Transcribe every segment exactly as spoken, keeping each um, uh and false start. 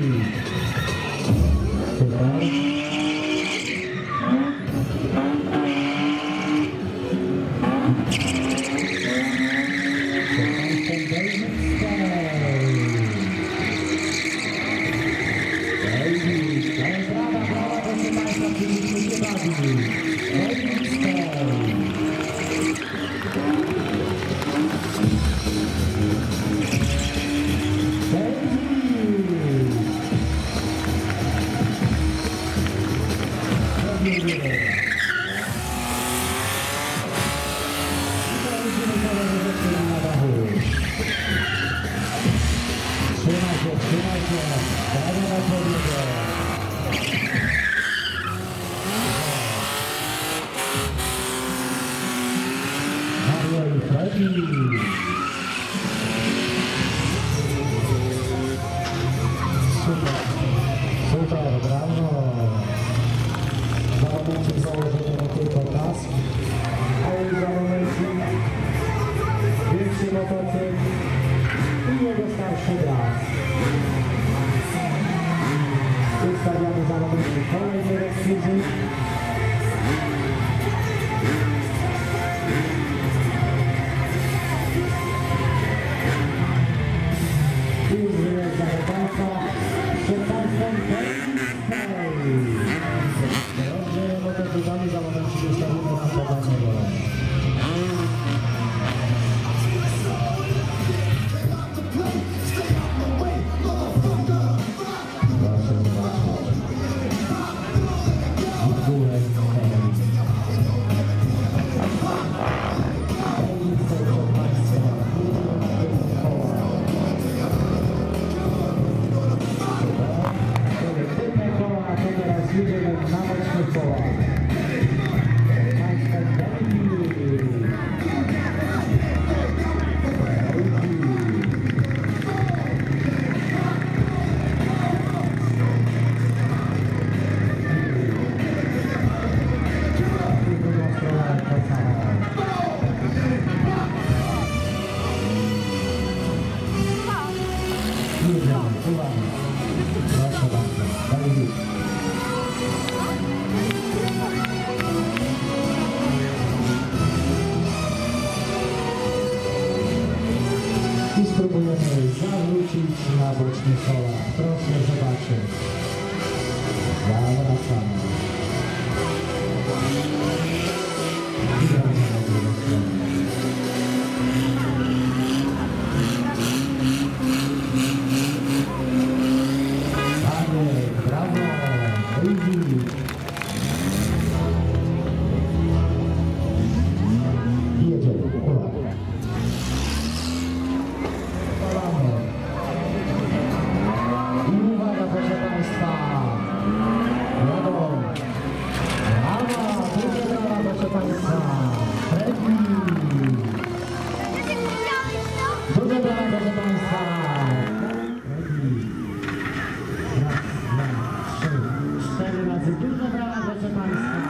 Super, brawo! Zawodniczy założenie na tylko pas, a już za momencik większy motocykl i jego starszy brat. Ustawiamy za momencik kolejny rekwizyt. Dobrze, za moment się ustawimy na podanie rolę. Jedziemy na mocnych kołach. I spróbujemy zawrócić na bocznych kołach. Proszę zobaczyć. Zawracamy. I wracamy na drugą stronę. Panie, brawo! Wyjdź! I jedziemy. Uwaga. Dużo brawa, proszę Państwa! Raz, dwa, trzy, cztery razy. Dużo brawa, proszę Państwa!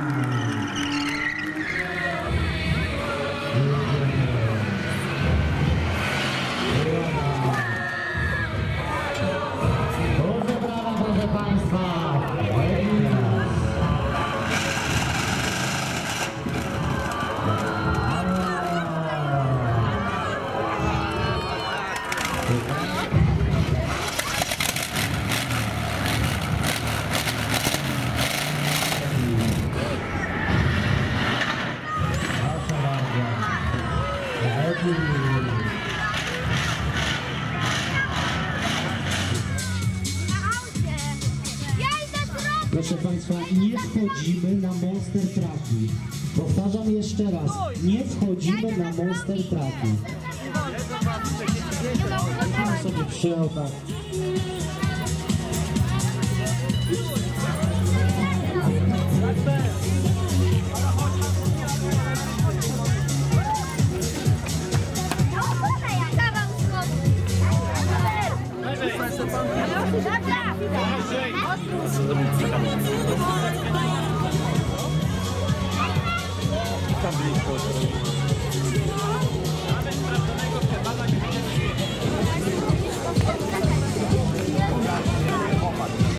Dużo brawa, proszę Państwa! Proszę Państwa, nie wchodzimy na monster traki. Powtarzam jeszcze raz, nie wchodzimy na monster traki. Pan sobie przyjął tak.